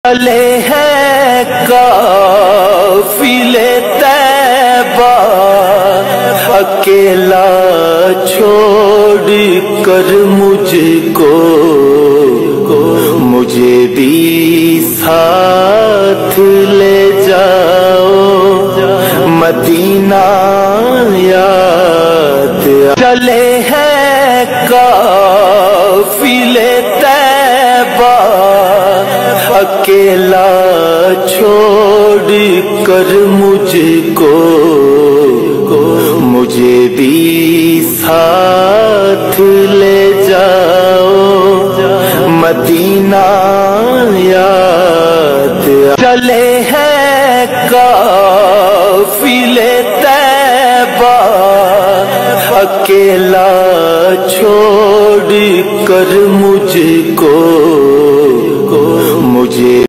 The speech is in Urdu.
چلے ہیں قافلے طیبہ اکیلا چھوڑ کر مجھ کو، مجھے بھی ساتھ لے جاؤ، مدینہ یاد چلے ہیں قافلے طیبہ اکیلا چھوڑ کر مجھ کو، مجھے بھی ساتھ لے جاؤ، مدینہ